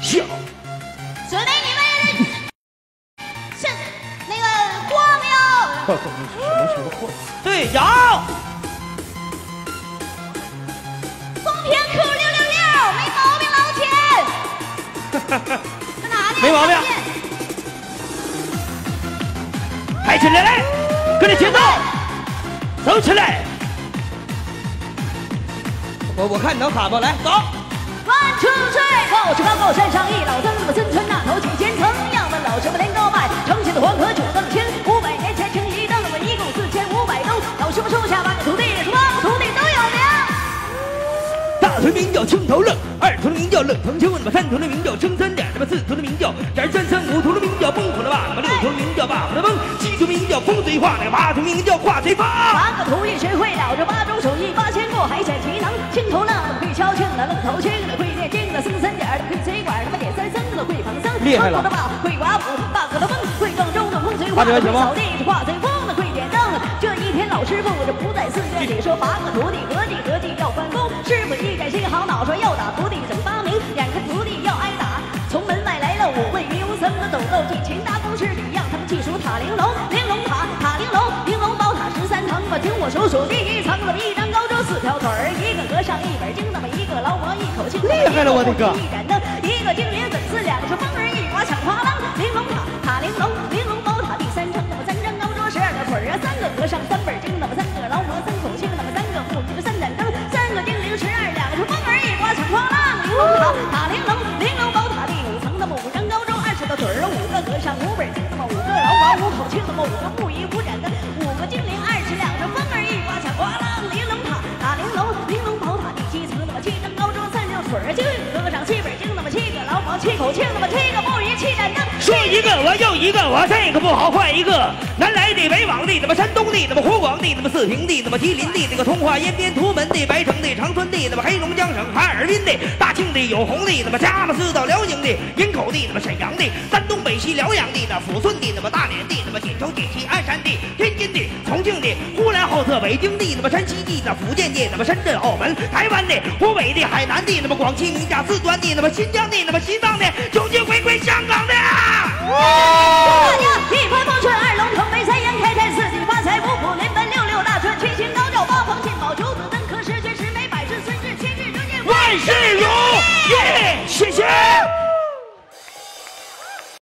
小。 准备你们是那个光哟。 什么货？ 对，摇。 风平 Q666，没毛病，老铁。在哪里？ 没毛病。抬起来，来，跟着节奏，走起来。我看你能卡不？来，走。 1、2、3，高处高高山上一老僧，那么僧村那头几千层，要问老师傅连高拜，成仙的黄河九更天，500年前成一灯，那么一共4500灯，老师傅收下8个徒弟，什么徒弟都有名。 大徒名叫青头愣，2徒名叫冷腾秋，那么3徒的名叫升3点，那么4徒的名叫斩3三，5徒的名叫崩苦了吧，那么6徒名叫把了崩，7徒名叫风随画，那个8徒名叫画随发。 8个徒弟学会了这8种手艺，8000个还显其能，青头愣会敲磬的，愣头青的会念经的，升3点的会吹管，他妈点3声的会放僧， 厉害了。 会刮斧，8个的崩会更重的风随画，会扫地是画随风的会点灯。这一天老师傅这不在寺院里，说8个徒弟合计要翻工，师傅一展心好恼，说要打徒弟整8名，2个徒弟要挨打。从门外来了5位牛僧的走漏进秦大公师里，让他们记数塔玲珑，玲珑塔，塔玲珑，玲珑宝塔13层吧，听我数第一层，那么1张高桌4条腿儿，一个和尚1本经，那么一个劳模一口气， 厉害了我的个！ 一盏灯，一个精灵粉丝，2个是风儿一刮抢花郎，玲珑塔，塔玲珑，玲珑宝塔第3层，那么3张高桌12个腿儿啊，3个和尚3本经，那么3个劳模3口气，那么3个妇女3盏灯，3个精灵12，2个是风儿一刮抢花郎，玲珑塔，塔玲珑，玲珑宝塔第5层，那么5张高桌20个腿儿，5个和尚5本经，那么5个劳模5口气，那么5个木鱼5盏灯，5个精灵20，2个风儿一刮抢花郎，玲珑塔，塔玲珑，玲珑宝塔第7层，那么7张高桌3张腿儿，7个和尚7本经，那么7个劳模7口气，那么7个木鱼7盏灯。 说一个我又一个，我这个不好换一个。南来的、北往的，那么山东的，那么湖广的，那么四平的，那么吉林的，那个通化、延边、图门的，白城的，长春的，那么黑龙江省哈尔滨的，大庆的，有红的，那么佳木斯到辽宁的，营口的，那么沈阳的，山东北西辽阳的，那抚顺的，那么大连的，那么锦州、锦西、鞍山的，天津的，重庆的，呼兰浩特、北京的，那么山西的，那福建的，那么深圳、澳门、台湾的，湖北的，海南的，那么广西、宁夏、四川的，那么新疆的，那么西藏的，九七回归香港的。